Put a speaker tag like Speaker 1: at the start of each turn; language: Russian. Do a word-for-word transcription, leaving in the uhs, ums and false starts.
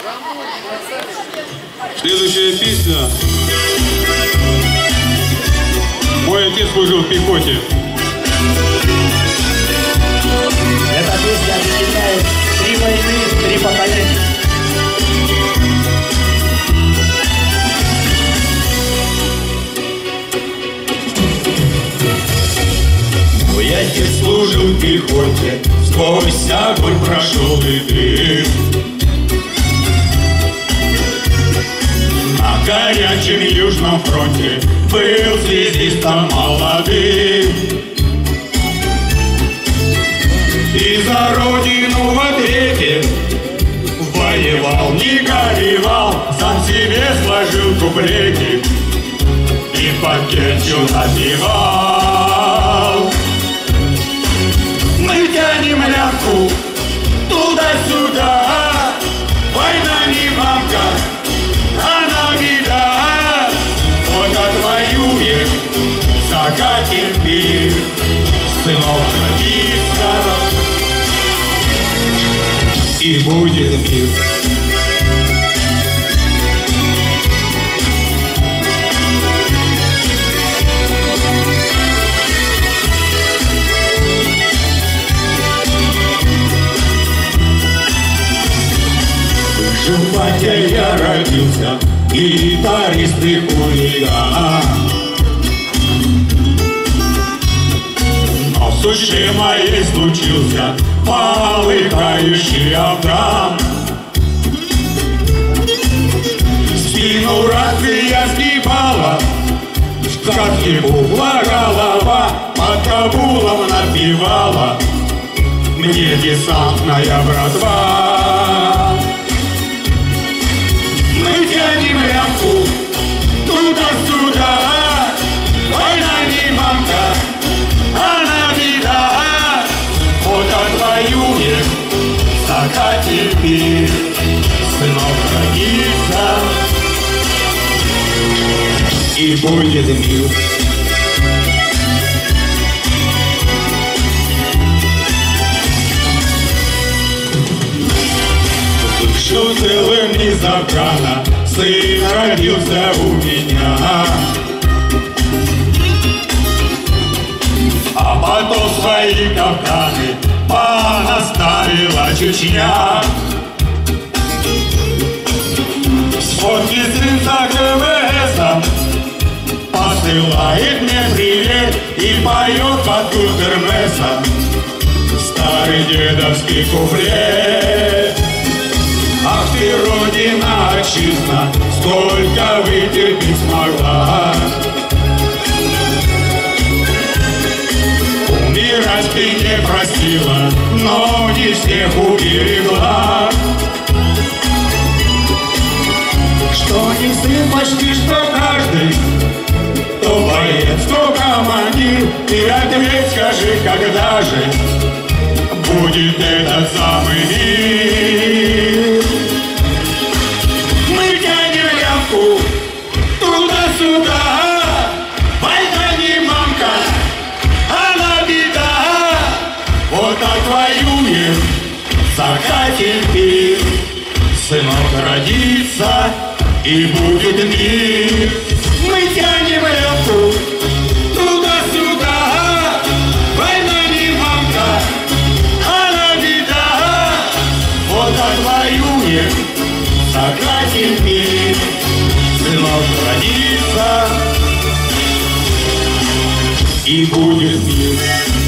Speaker 1: Следующая песня. Мой отец служил в пехоте.
Speaker 2: Эта песня объединяет три войны, три поколения.
Speaker 3: Мой отец служил в пехоте, сквозь огонь прошел и дым. На горячем южном фронте был связистом молодым. И за родину в ответе воевал, не горевал, сам себе сложил куплети и под печью напевал. Мы тянем лямку туда-сюда, война не мамка, она беда. Вот отвоюем, закатим пир, сынов родится, и будет мир. В Животе я родился, гитарист и хулиган. Но в суще моей случился полыхающий Авраам. Спину рация сгибала, как ему голова под Кабулом напевала мне десантная братва. Мы тянем лямку туда-сюда, война не мамка, она беда. Вот отвоюем, закатим пир, сынов родится, и будет мир. Вышел целым из Афгана, сын родился у меня. А потом свои Кавказы понаставила Чечня. Сфотки сынца КВСа посылает мне привет и поет под Гудермеса старый дедовский куплет. Ах ты, родина, отчизна, сколько вытерпеть смогла. Умирать ты не простила, но не всех уберегла. Что не сын, почти что каждый, то боец, то командир. И ответь, скажи, когда же будет этот самый мир? Мы тянем лямку туда-сюда, война не мамка, она беда. Вот отвоюем, закатим пир, сынок родится, и будет мир. Мы тянем лямку туда-сюда, война не мамка, она беда. Вот отвоюем, закатим пир, сынок родится, и будет мир.